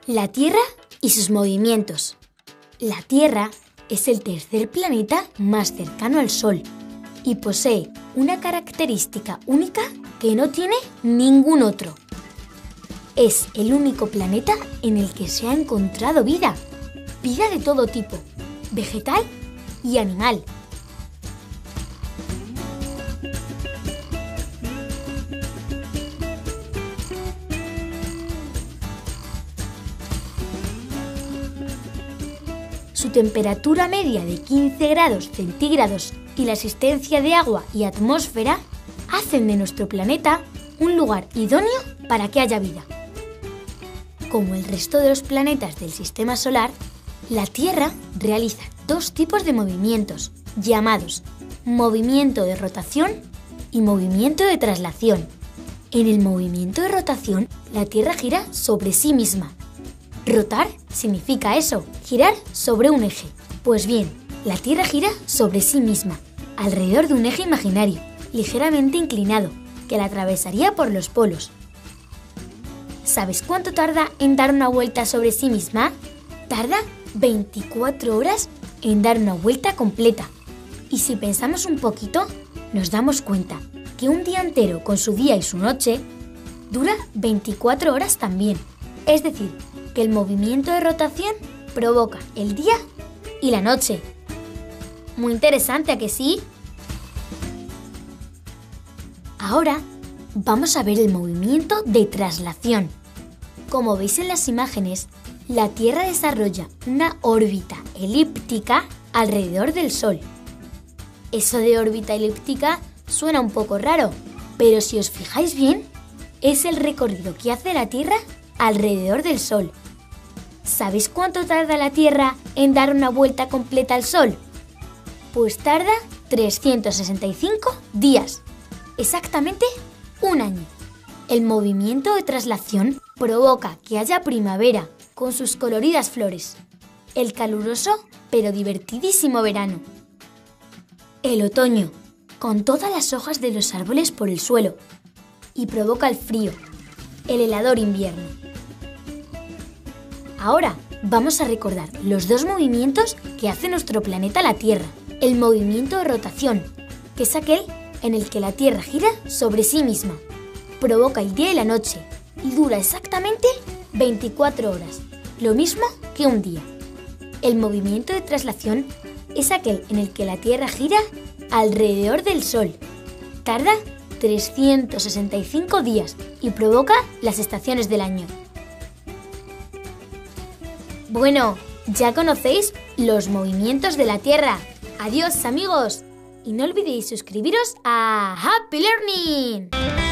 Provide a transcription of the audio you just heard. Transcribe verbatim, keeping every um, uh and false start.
La Tierra y sus movimientos. La Tierra es el tercer planeta más cercano al Sol y posee una característica única que no tiene ningún otro. Es el único planeta en el que se ha encontrado vida, vida de todo tipo, vegetal y animal. Su temperatura media de quince grados centígrados y la existencia de agua y atmósfera hacen de nuestro planeta un lugar idóneo para que haya vida. Como el resto de los planetas del Sistema Solar, la Tierra realiza dos tipos de movimientos, llamados movimiento de rotación y movimiento de traslación. En el movimiento de rotación, la Tierra gira sobre sí misma. Rotar significa eso, girar sobre un eje. Pues bien, la Tierra gira sobre sí misma, alrededor de un eje imaginario, ligeramente inclinado, que la atravesaría por los polos. ¿Sabes cuánto tarda en dar una vuelta sobre sí misma? Tarda veinticuatro horas en dar una vuelta completa. Y si pensamos un poquito, nos damos cuenta que un día entero con su día y su noche dura veinticuatro horas también. Es decir, que el movimiento de rotación provoca el día y la noche. Muy interesante, ¿a que sí? Ahora vamos a ver el movimiento de traslación. Como veis en las imágenes, la Tierra desarrolla una órbita elíptica alrededor del Sol. Eso de órbita elíptica suena un poco raro, pero si os fijáis bien, es el recorrido que hace la Tierra alrededor del Sol. ¿Sabéis cuánto tarda la Tierra en dar una vuelta completa al Sol? Pues tarda trescientos sesenta y cinco días, exactamente un año. El movimiento de traslación provoca que haya primavera con sus coloridas flores, el caluroso pero divertidísimo verano, el otoño con todas las hojas de los árboles por el suelo y provoca el frío, el helador invierno. Ahora vamos a recordar los dos movimientos que hace nuestro planeta la Tierra. El movimiento de rotación, que es aquel en el que la Tierra gira sobre sí misma, provoca el día y la noche y dura exactamente veinticuatro horas, lo mismo que un día. El movimiento de traslación es aquel en el que la Tierra gira alrededor del Sol. Tarda trescientos sesenta y cinco días y provoca las estaciones del año. Bueno, ya conocéis los movimientos de la Tierra. ¡Adiós, amigos! Y no olvidéis suscribiros a Happy Learning.